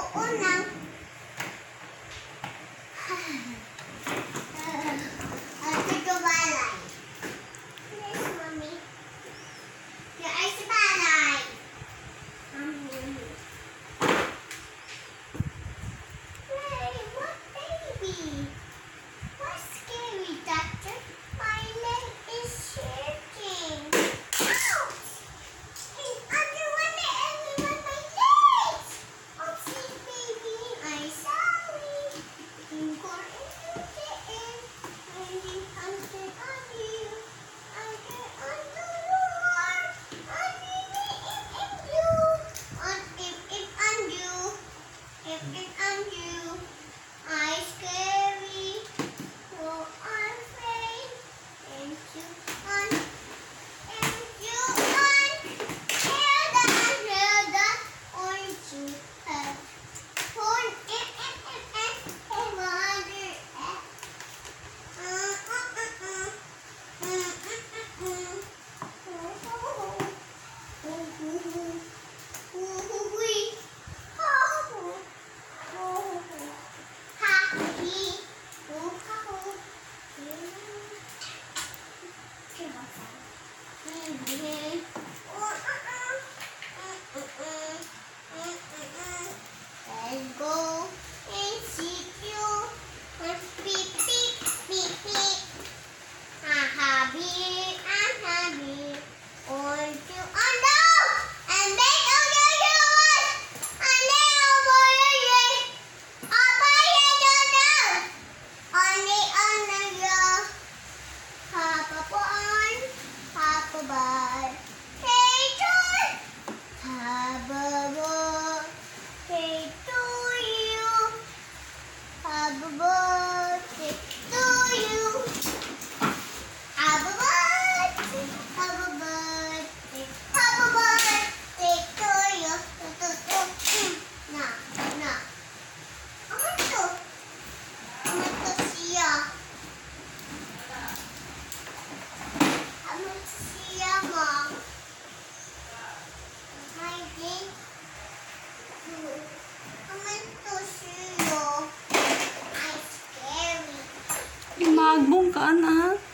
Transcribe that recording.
unang. Ate ko balay. Yes, mommy. Your eyes balay. Hey, what baby? What's scary, doctor? My leg is shaking. Ouch! Hey, underwater, everyone, my legs! Oopsie, baby, I'm sorry. I'm going to the end. I'm hunting on you. I'm on the roar. I'm in you. On you. If on you. I scary. Oh, I'm afraid. And you on. And you on. Hear the orange you have. Horn and water. Let's go and see you. Beep, beep, beep, beep. I'm happy. On to on down. And then on the one. And then over the up down. On the Papa on. Papa bye. Hey, John. Papa bye. Hey, to you. Papa birthday to you. Happy birthday, happy birthday, happy birthday to you. Na. Ano siya? Ano siya, Mom? Hi, Jane. Ano siya? I'm scary. Magbong ka na.